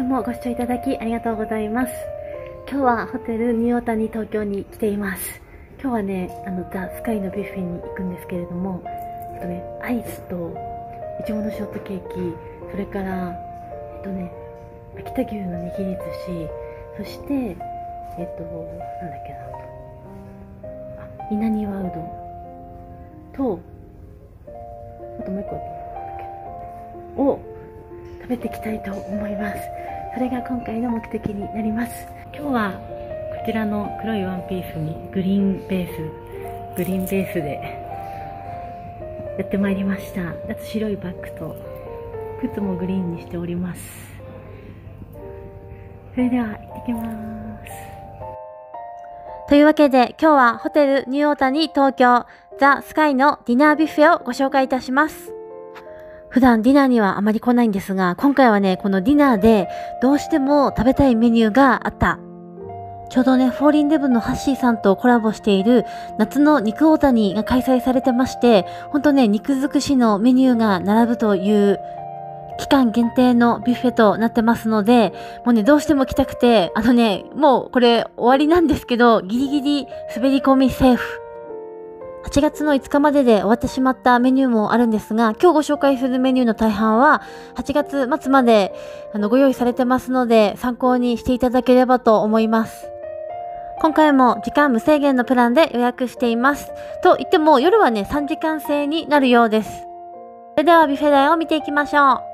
もご視聴いただきありがとうございます。今日はホテルニューオータニ東京に来ています。今日はね、ザ・スカイのビュッフェに行くんですけれども、アイスといちごのショートケーキ、それから秋田牛の握り寿司、そしてなんだっけな、稲庭うどんと、あともう一個を食べていきたいと思います。それが今回の目的になります。今日はこちらの黒いワンピースにグリーンベースでやってまいりました。あと白いバッグと靴もグリーンにしております。それでは行ってきます。というわけで今日はホテルニューオータニ東京ザ・スカイのディナービュッフェをご紹介いたします。普段ディナーにはあまり来ないんですが、今回はね、このディナーでどうしても食べたいメニューがあった。ちょうどね、フォーリンデブのハッシーさんとコラボしている夏の肉オータニが開催されてまして、ほんとね、肉尽くしのメニューが並ぶという期間限定のビュッフェとなってますので、もうね、どうしても来たくて、もうこれ終わりなんですけど、ギリギリ滑り込みセーフ。8月の5日までで終わってしまったメニューもあるんですが、今日ご紹介するメニューの大半は8月末までご用意されてますので、参考にしていただければと思います。今回も時間無制限のプランで予約しています。と言っても夜はね、3時間制になるようです。それではビュッフェ代を見ていきましょう。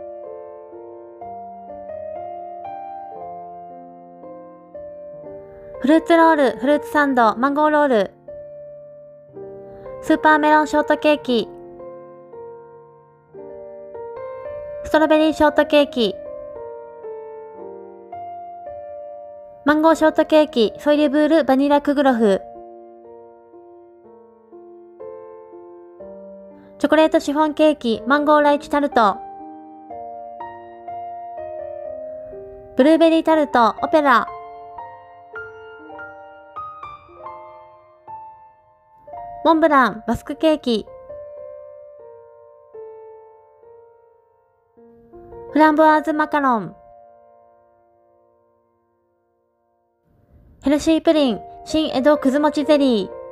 フルーツロール、フルーツサンド、マンゴーロール、スーパーメロンショートケーキ、ストロベリーショートケーキ、マンゴーショートケーキ、ソイレブールバニラクグロフ、チョコレートシフォンケーキ、マンゴーライチタルト、ブルーベリータルト、オペラ、モンブラン、バスクケーキ、フランボワーズマカロン、ヘルシープリン、新江戸くず餅ゼリー、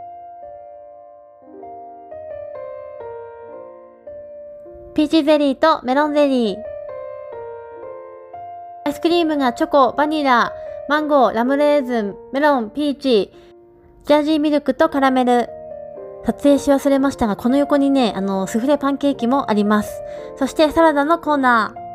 ピーチゼリーとメロンゼリー、アイスクリームがチョコ、バニラ、マンゴー、ラムレーズン、メロン、ピーチ、ジャージーミルクとカラメル。撮影し忘れましたが、この横にね、スフレパンケーキもあります。そしてサラダのコーナー。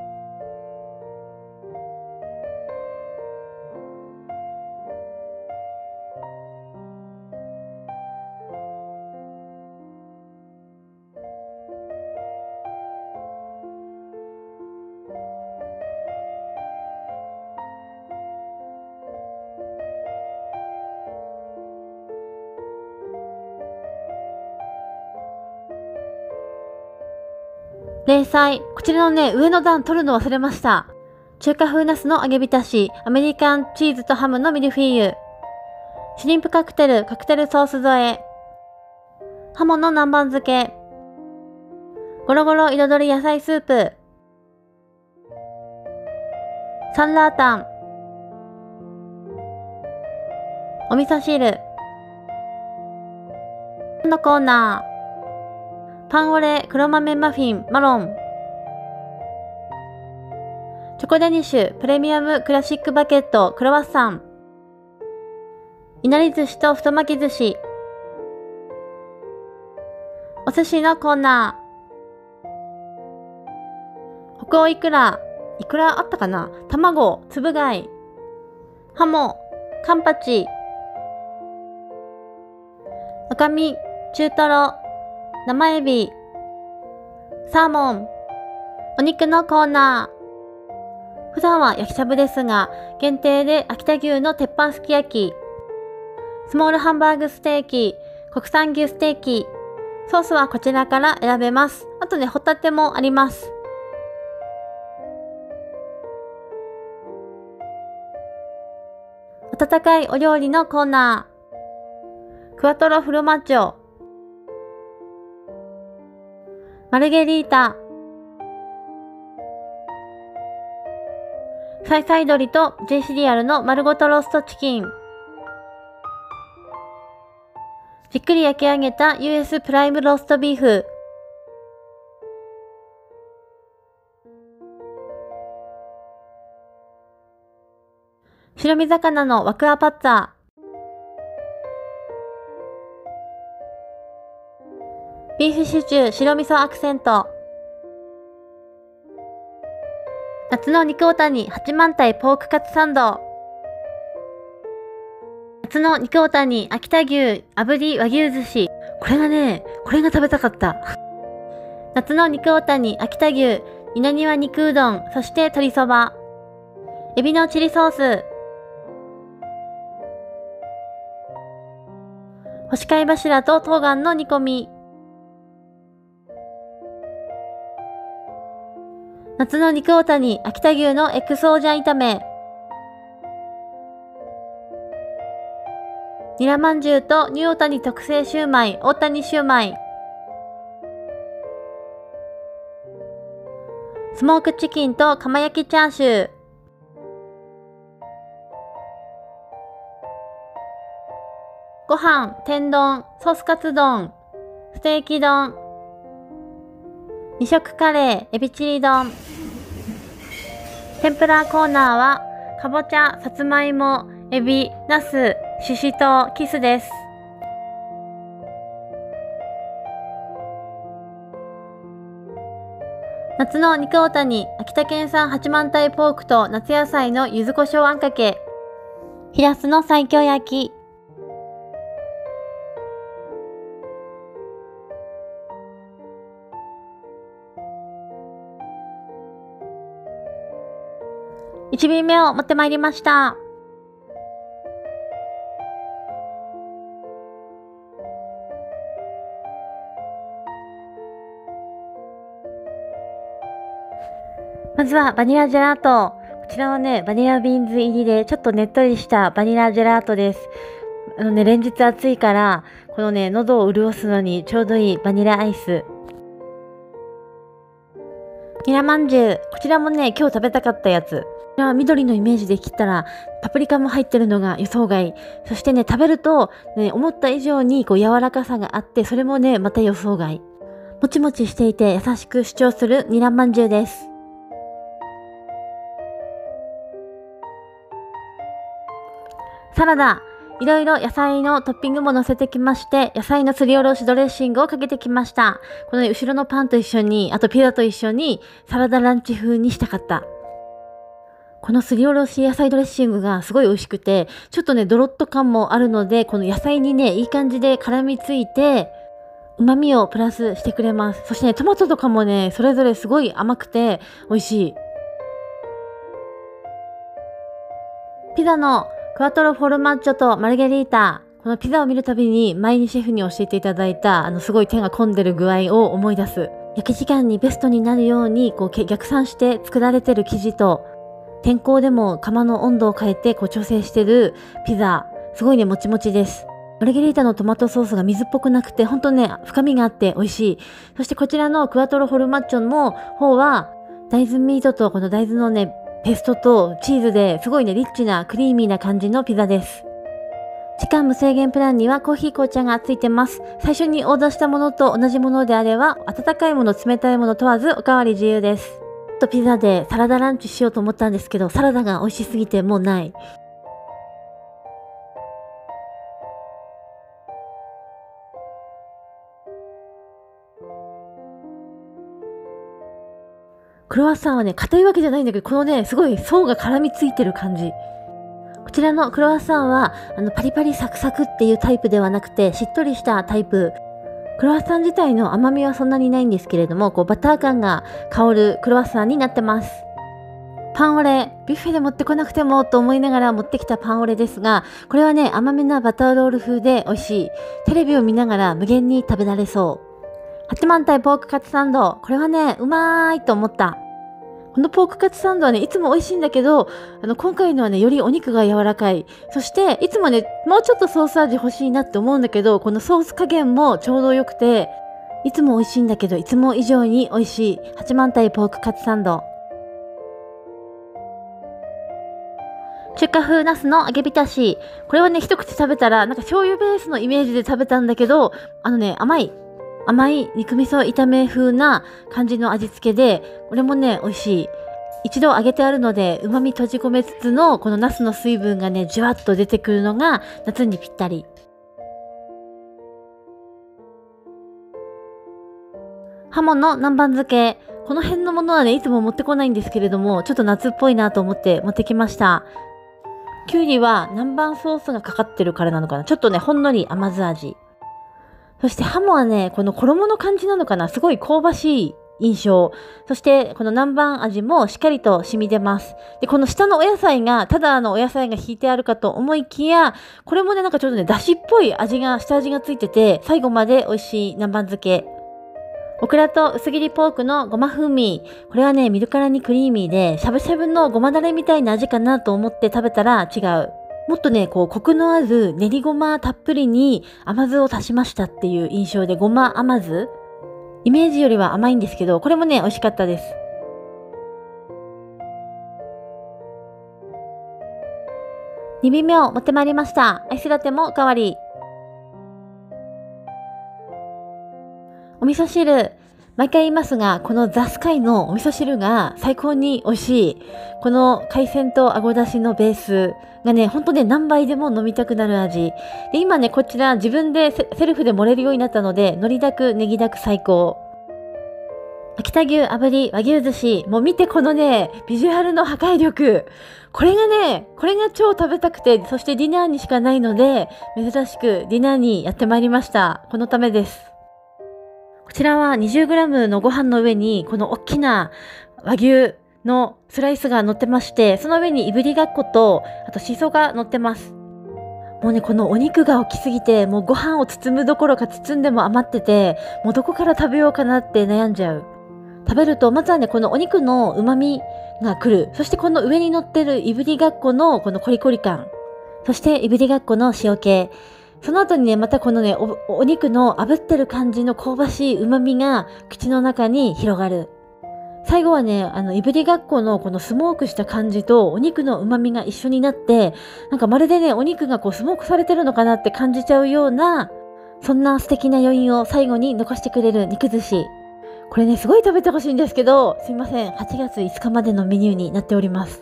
冷菜。こちらのね、上の段取るの忘れました。中華風ナスの揚げ浸し、アメリカンチーズとハムのミルフィーユ、シュリンプカクテル、カクテルソース添え、ハモの南蛮漬け、ゴロゴロ彩り野菜スープ、サンラータン、お味噌汁のコーナー。パンオレ、黒豆マフィン、マロン。チョコデニッシュ、プレミアムクラシックバケット、クロワッサン。いなり寿司と太巻き寿司。お寿司のコーナー。北欧いくら。いくらあったかな？卵、つぶ貝。ハモ、カンパチ。赤身、中トロ。生エビ、サーモン、お肉のコーナー。普段は焼きしゃぶですが、限定で秋田牛の鉄板すき焼き、スモールハンバーグステーキ、国産牛ステーキ、ソースはこちらから選べます。あとね、ホタテもあります。温かいお料理のコーナー。クワトロフロマッジョ、マルゲリータ、 サイサイ鶏と J シリアルの丸ごとローストチキン。じっくり焼き上げた US プライムローストビーフ。白身魚のワクアパッツァ。ビーフシチュー白味噌アクセント。夏の肉オタニ八幡平ポークカツサンド。夏の肉オタニ秋田牛炙り和牛寿司。これが食べたかった。夏の肉オタニ秋田牛稲庭肉うどん、そして鶏そば。エビのチリソース。干し貝柱と冬瓜の煮込み。夏の肉オタニ秋田牛のエッグソージャン炒め。ニラまんじゅうとニューオタニ特製シューマイ、大谷シューマイ。スモークチキンと釜焼きチャーシュー。ご飯、天丼、ソースカツ丼、ステーキ丼。2色カレー、エビチリ丼。天ぷらコーナーは、かぼちゃ、さつまいも、エビ、ナス、ししとう、キスです。夏の肉オタニ、秋田県産八幡平ポークと夏野菜の柚子胡椒あんかけ。ひらすの西京焼き。1便目を持ってまいりました。まずはバニラジェラート。こちらはね、バニラビーンズ入りでちょっとねっとりしたバニラジェラートです。連日暑いから、このね、喉を潤すのにちょうどいいバニラアイス。ニラまんじゅう。こちらもね、今日食べたかったやつ。これは緑のイメージで切ったら、パプリカも入ってるのが予想外。そしてね、食べると、ね、思った以上にこう柔らかさがあって、それもね、また予想外。もちもちしていて優しく主張するニラまんじゅうです。サラダ。いろいろ野菜のトッピングも乗せてきまして、野菜のすりおろしドレッシングをかけてきました。このね、後ろのパンと一緒に、あとピザと一緒に、サラダランチ風にしたかった。このすりおろし野菜ドレッシングがすごい美味しくて、ちょっとね、ドロッと感もあるので、この野菜にね、いい感じで絡みついて、旨味をプラスしてくれます。そしてね、トマトとかもね、それぞれすごい甘くて美味しい。ピザのクワトロフォルマッジョとマルゲリータ。このピザを見るたびに前にシェフに教えていただいたすごい手が込んでる具合を思い出す。焼き時間にベストになるようにこう逆算して作られてる生地と、天候でも窯の温度を変えてこう調整してるピザ。すごいね、もちもちです。マルゲリータのトマトソースが水っぽくなくて、ほんとね、深みがあって美味しい。そしてこちらのクワトロフォルマッジョの方は、大豆ミートとこの大豆のね、ペーストとチーズですごいね、リッチなクリーミーな感じのピザです。時間無制限プランにはコーヒー紅茶がついてます。最初にオーダーしたものと同じものであれば、温かいもの、冷たいもの問わずおかわり自由です。ピザでサラダランチしようと思ったんですけど、サラダが美味しすぎてもうない。クロワッサンはね、硬いわけじゃないんだけど、このね、すごい層が絡みついてる感じ。こちらのクロワッサンは、パリパリサクサクっていうタイプではなくて、しっとりしたタイプ。クロワッサン自体の甘みはそんなにないんですけれども、こうバター感が香るクロワッサンになってます。パンオレ、ビュッフェで持ってこなくてもと思いながら持ってきたパンオレですが、これはね、甘めなバターロール風で美味しい。テレビを見ながら無限に食べられそう。八幡平ポークカツサンド。これはね、うまーいと思った。このポークカツサンドはね、いつも美味しいんだけど、今回のはね、よりお肉が柔らかい。そして、いつもね、もうちょっとソース味欲しいなって思うんだけど、このソース加減もちょうど良くて、いつも美味しいんだけど、いつも以上に美味しい。八幡平ポークカツサンド。 中華風ナスの揚げ浸し。これはね、一口食べたら、なんか醤油ベースのイメージで食べたんだけど、甘い肉味噌炒め風な感じの味付けで、これもね、美味しい。一度揚げてあるので、旨味閉じ込めつつの、このナスの水分がね、じゅわっと出てくるのが、夏にぴったり。ハモの南蛮漬け。この辺のものはね、いつも持ってこないんですけれども、ちょっと夏っぽいなと思って持ってきました。きゅうりは南蛮ソースがかかってるからなのかな。ちょっとね、ほんのり甘酢味。そしてハモはね、この衣の感じなのかな。すごい香ばしい印象。そしてこの南蛮味もしっかりと染み出ます。で、この下のお野菜が、ただお野菜が引いてあるかと思いきや、これもね、なんかちょっとね、だしっぽい下味がついてて、最後まで美味しい南蛮漬け。オクラと薄切りポークのごま風味。これはね、見るからにクリーミーで、しゃぶしゃぶのごまだれみたいな味かなと思って食べたら違う。もっとね、コクのある練りごまたっぷりに甘酢を足しましたっていう印象で、ごま甘酢。イメージよりは甘いんですけど、これもね、美味しかったです。2品目を持ってまいりました。アイスラテもおかわり。お味噌汁。毎回言いますが、このザ・スカイのお味噌汁が最高に美味しい。この海鮮とあごだしのベースがね、ほんとね、何杯でも飲みたくなる味。で、今ね、こちら自分でセルフで盛れるようになったので、海苔だく、ネギだく最高。秋田牛炙り和牛寿司。もう見てこのね、ビジュアルの破壊力。これが超食べたくて、そしてディナーにしかないので、珍しくディナーにやってまいりました。このためです。こちらは 20g のご飯の上に、この大きな和牛のスライスが乗ってまして、その上にいぶりがっこと、あとしそが乗ってます。もうね、このお肉が大きすぎて、もうご飯を包むどころか包んでも余ってて、もうどこから食べようかなって悩んじゃう。食べると、まずはね、このお肉の旨味が来る。そしてこの上に乗ってるいぶりがっこのこのコリコリ感。そしていぶりがっこの塩気。その後にね、またこのね、お肉の炙ってる感じの香ばしい旨味が口の中に広がる。最後はね、いぶりがっこのこのスモークした感じとお肉の旨味が一緒になって、なんかまるでね、お肉がスモークされてるのかなって感じちゃうような、そんな素敵な余韻を最後に残してくれる肉寿司。これね、すごい食べてほしいんですけど、すいません。8月5日までのメニューになっております。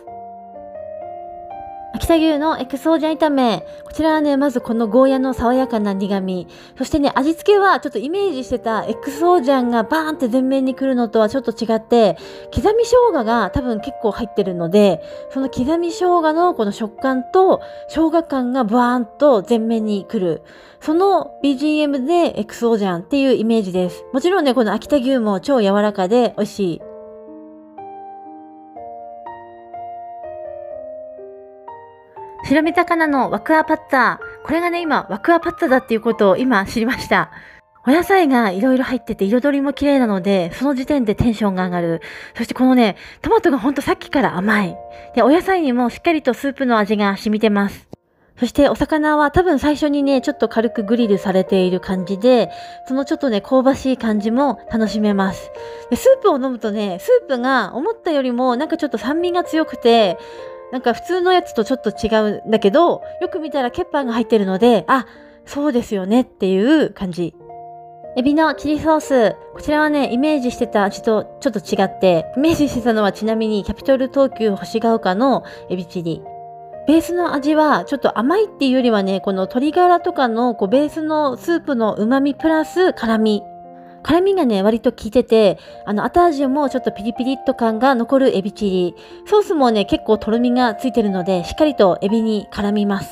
秋田牛のエクソージャン炒め。こちらはね、まずこのゴーヤの爽やかな苦味。そしてね、味付けはちょっとイメージしてたエクソージャンがバーンって前面に来るのとはちょっと違って、刻み生姜が多分結構入ってるので、その刻み生姜のこの食感と生姜感がバーンと前面に来る。その BGM でエクソージャンっていうイメージです。もちろんね、この秋田牛も超柔らかで美味しい。白身魚のワクアパッツァ。これがね、今、ワクアパッツァだっていうことを今知りました。お野菜がいろいろ入ってて彩りも綺麗なので、その時点でテンションが上がる。そしてこのね、トマトがほんとさっきから甘い。で、お野菜にもしっかりとスープの味が染みてます。そしてお魚は多分最初にね、ちょっと軽くグリルされている感じで、そのちょっとね、香ばしい感じも楽しめます。で、スープを飲むとね、スープが思ったよりもなんかちょっと酸味が強くて、なんか普通のやつとちょっと違うんだけど、よく見たらケッパーが入ってるので、あ、そうですよねっていう感じ。エビのチリソース。こちらはね、イメージしてた味とちょっと違って、イメージしてたのはちなみにキャピトル東急星ヶ丘のエビチリ。ベースの味はちょっと甘いっていうよりはね、この鶏ガラとかのベースのスープの旨味プラス辛味。辛味がね、割と効いてて、後味もちょっとピリピリっと感が残るエビチリ。ソースもね、結構とろみがついてるので、しっかりとエビに絡みます。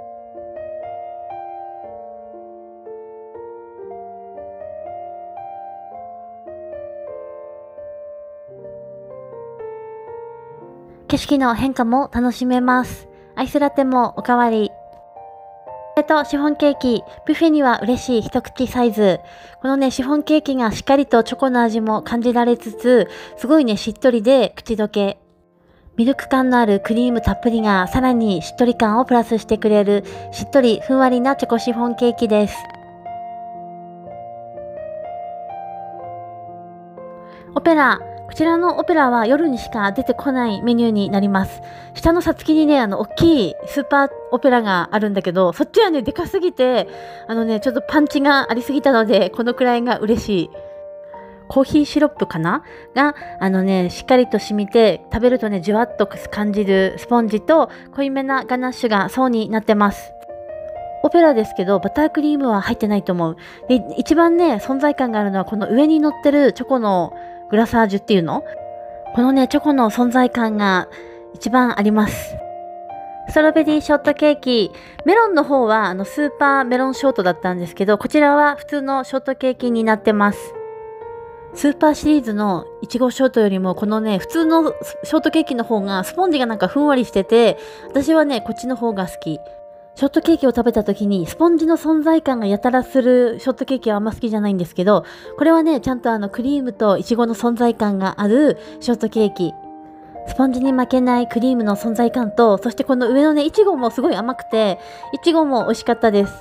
景色の変化も楽しめます。アイスラテもおかわり。シフォンケーキ。ビュッフェには嬉しい一口サイズ。このね、シフォンケーキがしっかりとチョコの味も感じられつつ、すごいね、しっとりで口どけ。ミルク感のあるクリームたっぷりがさらにしっとり感をプラスしてくれる、しっとりふんわりなチョコシフォンケーキです。オペラ。 こちらのオペラは夜にしか出てこないメニューになります。下のさつきにね、大きいスーパーオペラがあるんだけど、そっちはね、でかすぎて、ちょっとパンチがありすぎたので、このくらいが嬉しい。コーヒーシロップかなが、しっかりと染みて、食べるとね、じゅわっと感じるスポンジと、濃いめなガナッシュが層になってます。オペラですけど、バタークリームは入ってないと思う。で、一番ね、存在感があるのは、この上に乗ってるチョコのグラサージュっていうの？このね、チョコの存在感が一番あります。ストロベリーショートケーキ。メロンの方は、スーパーメロンショートだったんですけど、こちらは普通のショートケーキになってます。スーパーシリーズのいちごショートよりもこのね、普通のショートケーキの方がスポンジがなんかふんわりしてて、私はね、こっちの方が好き。ショートケーキを食べた時にスポンジの存在感がやたらするショートケーキはあんま好きじゃないんですけど、これはね、ちゃんとクリームといちごの存在感があるショートケーキ。スポンジに負けないクリームの存在感と、そしてこの上のね、いちごもすごい甘くて、いちごも美味しかったです。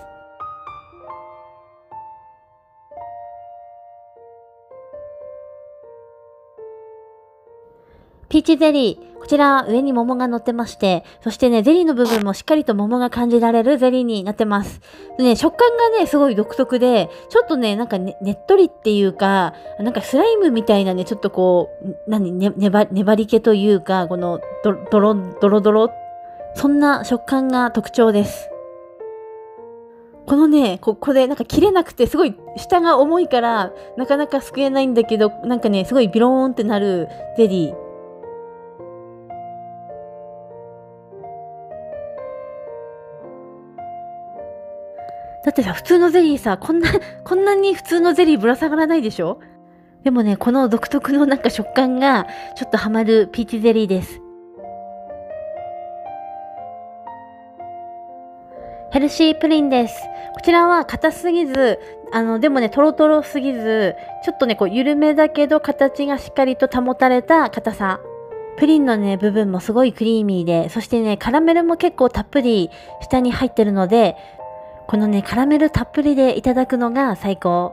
ピーチゼリー。こちら上に桃が乗ってまして、そしてね、ゼリーの部分もしっかりと桃が感じられるゼリーになってます。でね、食感がね、すごい独特で、ちょっとね、なんかねっとりっていうか、なんかスライムみたいなね、ちょっとこう、粘り気というか、このドロドロ、そんな食感が特徴です。このね、これなんか切れなくてすごい下が重いからなかなかすくえないんだけど、なんかね、すごいビローンってなるゼリー。だってさ、普通のゼリーさ、こんなに普通のゼリーぶら下がらないでしょ？でもね、この独特のなんか食感がちょっとハマるピーチゼリーです。ヘルシープリンです。こちらは硬すぎず、でもね、トロトロすぎず、ちょっとね、こう、緩めだけど形がしっかりと保たれた硬さ。プリンのね、部分もすごいクリーミーで、そしてね、カラメルも結構たっぷり下に入ってるので、このね、カラメルたっぷりでいただくのが最高。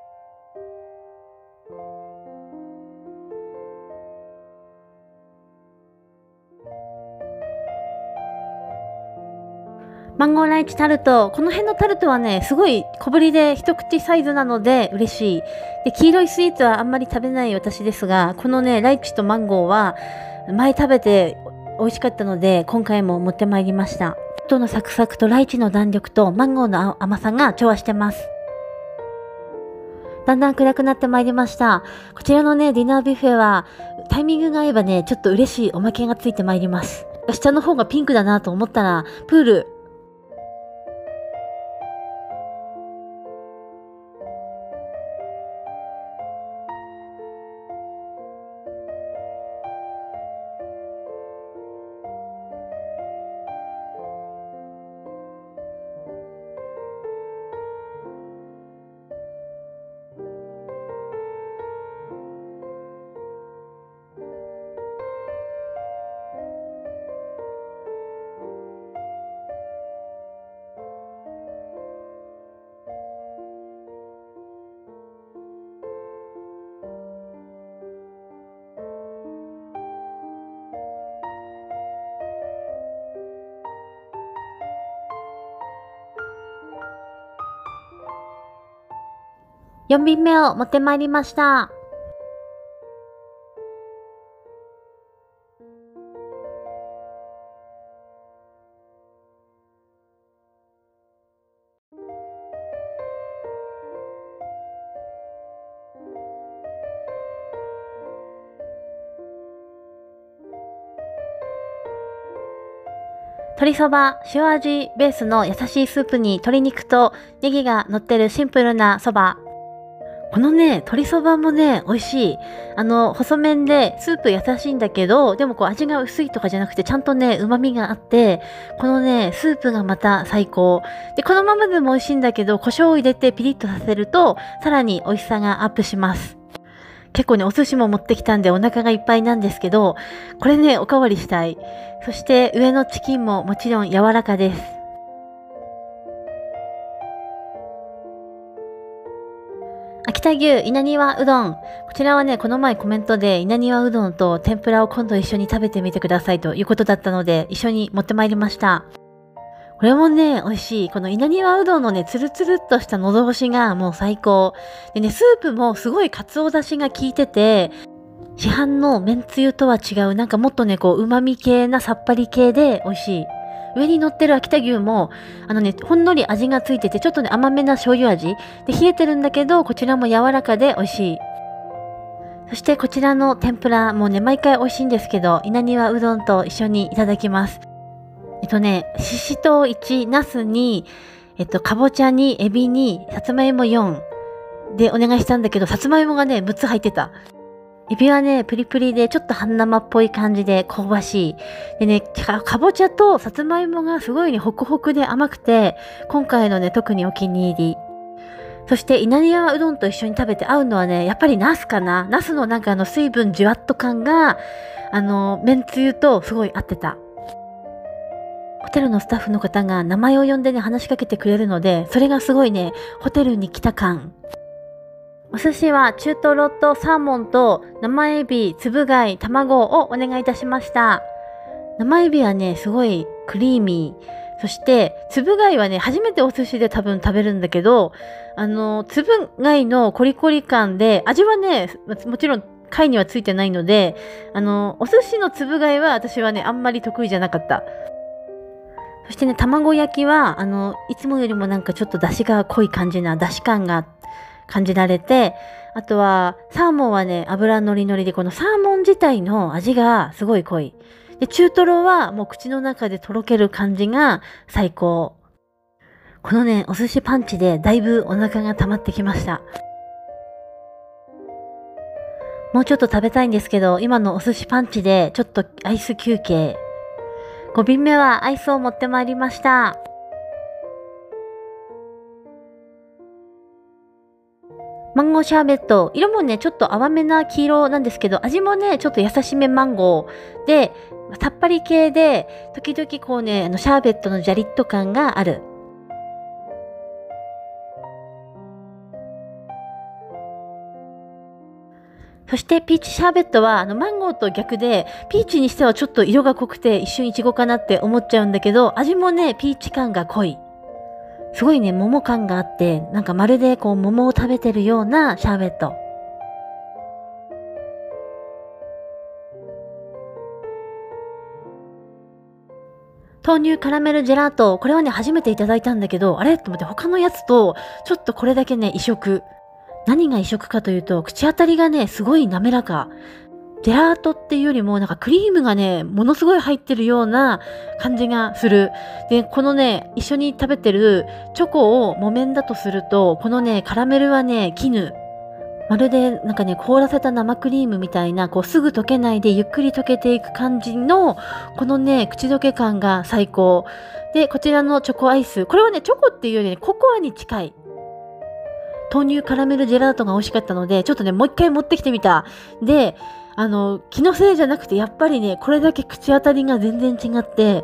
マンゴーライチタルト。この辺のタルトはね、すごい小ぶりで一口サイズなので嬉しい。で、黄色いスイーツはあんまり食べない私ですが、このね、ライチとマンゴーは前食べて美味しかったので、今回も持ってまいりました。タルトのサクサクとライチの弾力とマンゴーの甘さが調和してます。だんだん暗くなってまいりました。こちらのね、ディナービュッフェはタイミングが合えばね、ちょっと嬉しいおまけがついてまいります。下の方がピンクだなと思ったら、プール。4便目を持ってまいりました。鶏そば、塩味ベースの優しいスープに鶏肉とネギが乗ってるシンプルなそば。このね、鶏そばもね、美味しい。細麺でスープ優しいんだけど、でもこう味が薄いとかじゃなくて、ちゃんとね、旨味があって、このね、スープがまた最高。で、このままでも美味しいんだけど、胡椒を入れてピリッとさせると、さらに美味しさがアップします。結構ね、お寿司も持ってきたんでお腹がいっぱいなんですけど、これね、おかわりしたい。そして上のチキンももちろん柔らかです。秋北牛稲庭うどん。こちらはね、この前コメントで稲庭うどんと天ぷらを今度一緒に食べてみてくださいということだったので、一緒に持ってまいりました。これもね、美味しい。この稲庭うどんのね、つるつるっとした喉越しがもう最高。でね、スープもすごい鰹だしが効いてて、市販のめんつゆとは違う、なんかもっとね、こう、旨味系なさっぱり系で美味しい。上に乗ってる秋田牛も、ほんのり味がついてて、ちょっとね、甘めな醤油味。で、冷えてるんだけど、こちらも柔らかで美味しい。そしてこちらの天ぷら、もうね、毎回美味しいんですけど、稲庭うどんと一緒にいただきます。ししとう1、ナスに、かぼちゃに、エビに、さつまいも4でお願いしたんだけど、さつまいもがね、6つ入ってた。エビはね、プリプリでちょっと半生っぽい感じで香ばしい。でね、かぼちゃとさつまいもがすごいね、ホクホクで甘くて、今回のね、特にお気に入り。そして稲庭うどんと一緒に食べて合うのはね、やっぱりナスかな。ナスのなんか水分じゅわっと感が、めんつゆとすごい合ってた。ホテルのスタッフの方が名前を呼んでね、話しかけてくれるので、それがすごいね、ホテルに来た感。お寿司は中トロとサーモンと生エビ、つぶ貝、卵をお願いいたしました。生エビはね、すごいクリーミー。そして、つぶ貝はね、初めてお寿司で多分食べるんだけど、つぶ貝のコリコリ感で、味はね、もちろん貝にはついてないので、お寿司のつぶ貝は私はね、あんまり得意じゃなかった。そしてね、卵焼きは、いつもよりもなんかちょっと出汁が濃い感じな、出汁感が感じられて、あとは、サーモンはね、油のりのりで、このサーモン自体の味がすごい濃い。で、中トロはもう口の中でとろける感じが最高。このね、お寿司パンチでだいぶお腹が溜まってきました。もうちょっと食べたいんですけど、今のお寿司パンチでちょっとアイス休憩。5便目はアイスを持ってまいりました。マンゴーシャーベット。色もね、ちょっと淡めな黄色なんですけど、味もね、ちょっと優しめマンゴーで、さっぱり系で、時々こうね、シャーベットのジャリッと感がある。そしてピーチシャーベットはマンゴーと逆でピーチにしてはちょっと色が濃くて一瞬イチゴかなって思っちゃうんだけど、味もねピーチ感が濃い。すごいね桃感があって、なんかまるでこう桃を食べてるようなシャーベット。豆乳カラメルジェラート。これはね初めていただいたんだけど、あれと思って他のやつとちょっとこれだけね異色。何が異色かというと、口当たりがね、すごい滑らか。ジェラートっていうよりも、なんかクリームがね、ものすごい入ってるような感じがする。で、このね、一緒に食べてるチョコを木綿だとすると、このね、カラメルはね、絹。まるでなんかね、凍らせた生クリームみたいな、こうすぐ溶けないでゆっくり溶けていく感じの、このね、口どけ感が最高。で、こちらのチョコアイス。これはね、チョコっていうよりね、ココアに近い。豆乳カラメルジェラートが美味しかったので、ちょっとね、もう一回持ってきてみた。で、気のせいじゃなくて、やっぱりね、これだけ口当たりが全然違って、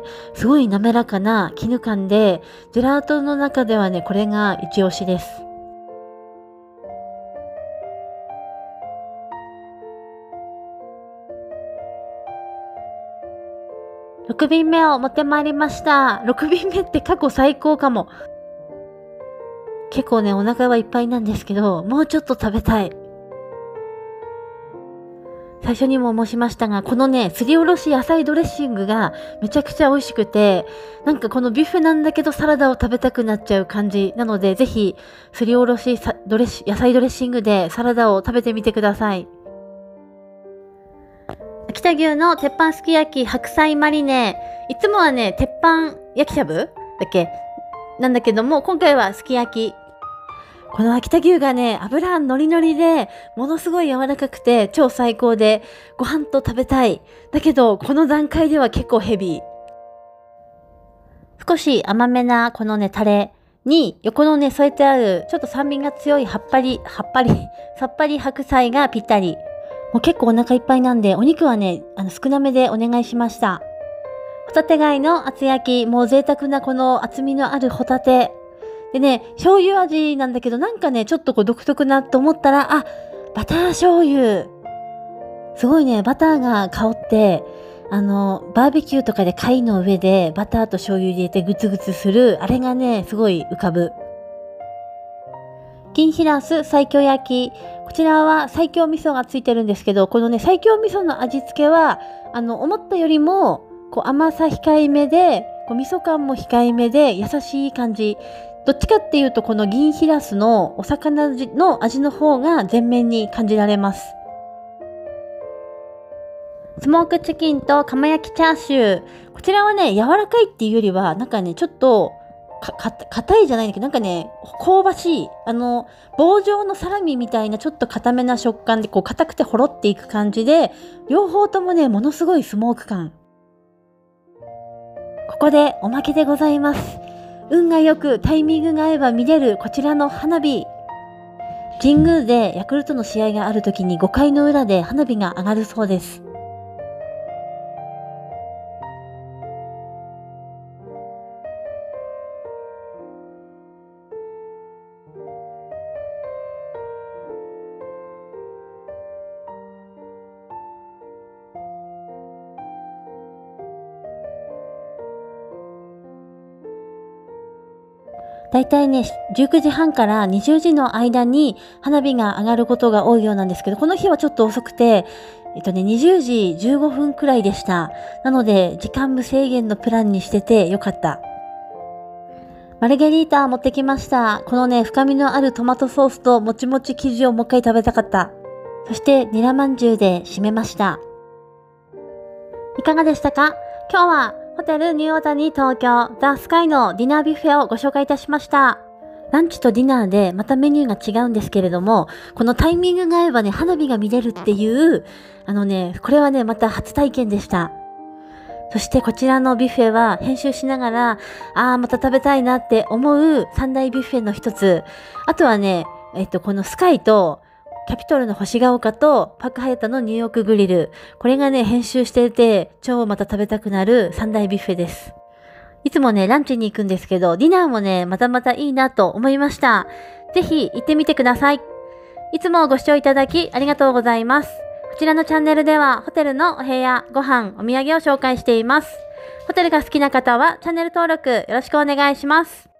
すごい滑らかな絹感で、ジェラートの中ではね、これが一押しです。6便目を持ってまいりました。6便目って過去最高かも。結構ね、お腹はいっぱいなんですけど、もうちょっと食べたい。最初にも申しましたが、このね、すりおろし野菜ドレッシングがめちゃくちゃ美味しくて、なんかこのビュッフェなんだけどサラダを食べたくなっちゃう感じなので、ぜひ、すりおろし野菜ドレッシングでサラダを食べてみてください。秋田牛の鉄板すき焼き白菜マリネ。いつもはね、鉄板焼きしゃぶだっけなんだけども、今回はすき焼き。この秋田牛がね、油ノリノリで、ものすごい柔らかくて超最高で、ご飯と食べたい。だけど、この段階では結構ヘビー。少し甘めなこのね、タレに、横のね、添えてある、ちょっと酸味が強いさっぱり白菜がぴったり。もう結構お腹いっぱいなんで、お肉はね、少なめでお願いしました。ホタテ貝の厚焼き、もう贅沢なこの厚みのあるホタテ。 でね、醤油味なんだけど、なんかね、ちょっとこう独特なと思ったら、あ、バター醤油。すごいね、バターが香って、バーベキューとかで貝の上でバターと醤油入れてグツグツする、あれがね、すごい浮かぶ。金ひらす西京焼き。こちらは西京味噌がついてるんですけど、このね、西京味噌の味付けは、思ったよりも、こう甘さ控えめで、こう味噌感も控えめで、優しい感じ。どっちかっていうと、この銀ひらすのお魚の味の方が前面に感じられます。スモークチキンと釜焼きチャーシュー。こちらはね、柔らかいっていうよりは、なんかね、ちょっと、硬いじゃないんだけど、なんかね、香ばしい、棒状のサラミみたいなちょっと硬めな食感で、こう硬くてほろっていく感じで、両方ともね、ものすごいスモーク感。ここでおまけでございます。運が良くタイミングが合えば見れるこちらの花火。神宮でヤクルトの試合がある時に5回の裏で花火が上がるそうです。だいたいね、19時半から20時の間に花火が上がることが多いようなんですけど、この日はちょっと遅くて、20時15分くらいでした。なので、時間無制限のプランにしててよかった。マルゲリータ持ってきました。このね、深みのあるトマトソースともちもち生地をもう一回食べたかった。そして、ニラまんじゅうで締めました。いかがでしたか？今日はホテルニューオータニ東京ザ・スカイのディナービュッフェをご紹介いたしました。ランチとディナーでまたメニューが違うんですけれども、このタイミングが合えばね、花火が見れるっていう、これはね、また初体験でした。そしてこちらのビュッフェは編集しながら、また食べたいなって思う三大ビュッフェの一つ。あとはね、このスカイと、キャピトルの星ヶ丘とパークハヤタのニューヨークグリル。これがね、編集していて、超また食べたくなる三大ビュッフェです。いつもね、ランチに行くんですけど、ディナーもね、またまたいいなと思いました。ぜひ行ってみてください。いつもご視聴いただきありがとうございます。こちらのチャンネルでは、ホテルのお部屋、ご飯、お土産を紹介しています。ホテルが好きな方はチャンネル登録よろしくお願いします。